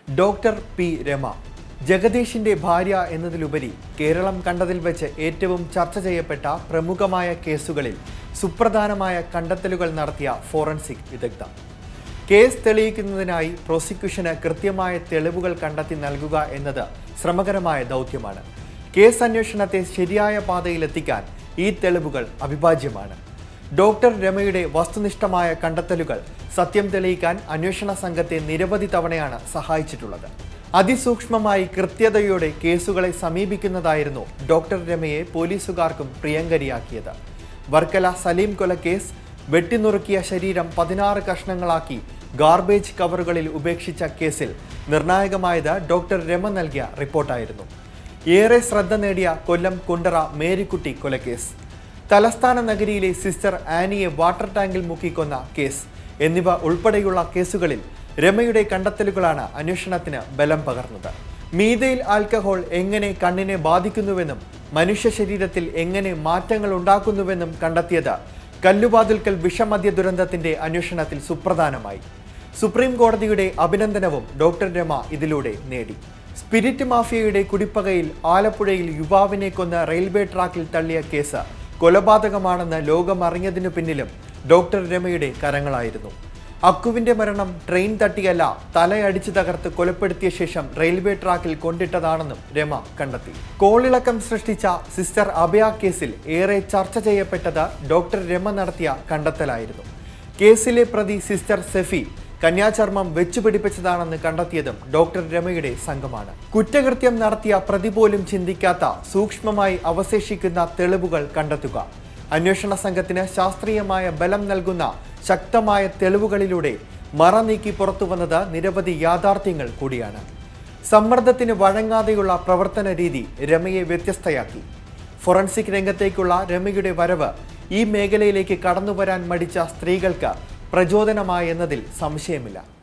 Doctor P Rama ജഗദീഷിന്റെ ഭാര്യ എന്നതിലുപരി കേരളം കണ്ടതിൽ വെച്ച് ഏറ്റവും ചർച്ച ചെയ്യപ്പെട്ട പ്രമുഖമായ കേസുകളിൽ സുപ്രധാനമായ കണ്ടെത്തലുകൾ നടത്തിയ ഫോറൻസിക് വിദഗ്ധ. കേസ് തെളിയിക്കുന്നതിനായി പ്രോസിക്യൂഷന് കൃത്യമായ തെളിവുകൾ കണ്ടെത്തി നൽകുക എന്നത് ശ്രമകരമായ ദൗത്യമാണ്. കേസ് അന്വേഷണത്തെ ശരിയായ പാതയിലെത്തിക്കാൻ ഈ തെളിവുകൾ അവിഭാജ്യമാണ്. ഡോക്ടർ രമയുടെ വസ്തുനിഷ്ഠമായ കണ്ടെത്തലുകൾ സത്യം തെളിയിക്കാൻ അന്വേഷണ സംഘത്തെ നിരവധി തവണയാണ് സഹായിച്ചിട്ടുള്ളത്. അതിസൂക്ഷ്മമായി കൃത്യതയോടെ കേസുകളെ സമീപിക്കുന്നതായിരുന്നു ഡോക്ടർ രമയെ പോലീസുകാർക്കും പ്രിയങ്കരിയാക്കിയത്. വർക്കല സലീം കൊലക്കേസ്, വെട്ടിനുറുക്കിയ ശരീരം 16 കഷ്ണങ്ങളാക്കി ഗാർബേജ് കവറുകളിൽ ഉപേക്ഷിച്ച കേസിൽ നിർണായകമായത് ഡോക്ടർ രമ നൽകിയ റിപ്പോർട്ടായിരുന്നു. ഏറെ ശ്രദ്ധ നേടിയ കൊല്ലം കുണ്ടറ മേരിക്കുട്ടി കൊലക്കേസ്, തലസ്ഥാന നഗരിയിലെ സിസ്റ്റർ ആനിയെ വാട്ടർ ടാങ്കിൽ മുക്കിക്കൊന്ന കേസ് എന്നിവ ഉൾപ്പെടെയുള്ള കേസുകളിൽ രമയുടെ കണ്ടെത്തലുകളാണ് അന്വേഷണത്തിന് ബലം പകർന്നത്. മീഥൈൽ ആൽക്കഹോൾ എങ്ങനെ കണ്ണിനെ ബാധിക്കുന്നുവെന്നും മനുഷ്യ ശരീരത്തിൽ എങ്ങനെ മാറ്റങ്ങൾ ഉണ്ടാക്കുന്നുവെന്നും കണ്ടെത്തിയത് കല്ലുവാതുൽക്കൽ വിഷമദ്യ ദുരന്തത്തിന്റെ അന്വേഷണത്തിൽ സുപ്രധാനമായി. സുപ്രീം കോടതിയുടെ അഭിനന്ദനവും ഡോക്ടർ രമ ഇതിലൂടെ നേടി. സ്പിരിറ്റ് മാഫിയയുടെ കുടിപ്പകയിൽ ആലപ്പുഴയിൽ യുവാവിനെ കൊന്ന റെയിൽവേ ട്രാക്കിൽ തള്ളിയ കേസ് കൊലപാതകമാണെന്ന് ലോകമറിഞ്ഞതിനു പിന്നിലും ഡോക്ടർ രമയുടെ കരങ്ങളായിരുന്നു. അക്കുവിന്റെ മരണം ട്രെയിൻ തട്ടിയല്ല, തലയടിച്ചു തകർത്ത് കൊലപ്പെടുത്തിയ ശേഷം റെയിൽവേ ട്രാക്കിൽ കൊണ്ടിട്ടതാണെന്നും രമ കണ്ടെത്തി. കോളിളക്കം സൃഷ്ടിച്ച സിസ്റ്റർ അഭയ കേസിൽ ഏറെ ചർച്ച ചെയ്യപ്പെട്ടത് ഡോക്ടർ രമ നടത്തിയ കണ്ടെത്തലായിരുന്നു. കേസിലെ പ്രതി സിസ്റ്റർ സെഫി കന്യാചർമ്മം വെച്ചുപിടിപ്പിച്ചതാണെന്ന് കണ്ടെത്തിയതും ഡോക്ടർ രമയുടെ സംഘമാണ്. കുറ്റകൃത്യം നടത്തിയ പ്രതി പോലും ചിന്തിക്കാത്ത സൂക്ഷ്മമായി അവശേഷിക്കുന്ന തെളിവുകൾ കണ്ടെത്തുക. അന്വേഷണ സംഘത്തിന് ശാസ്ത്രീയമായ ബലം നൽകുന്ന ശക്തമായ തെളിവുകളിലൂടെ മറ നീക്കി പുറത്തുവന്നത് നിരവധി യാഥാർത്ഥ്യങ്ങൾ കൂടിയാണ്. സമ്മർദ്ദത്തിന് വഴങ്ങാതെയുള്ള പ്രവർത്തന രീതി രമയെ വ്യത്യസ്തയാക്കി. ഫോറൻസിക് രംഗത്തേക്കുള്ള രമയുടെ വരവ് ഈ മേഖലയിലേക്ക് കടന്നുവരാൻ മടിച്ച സ്ത്രീകൾക്ക് പ്രചോദനമായി എന്നതിൽ സംശയമില്ല.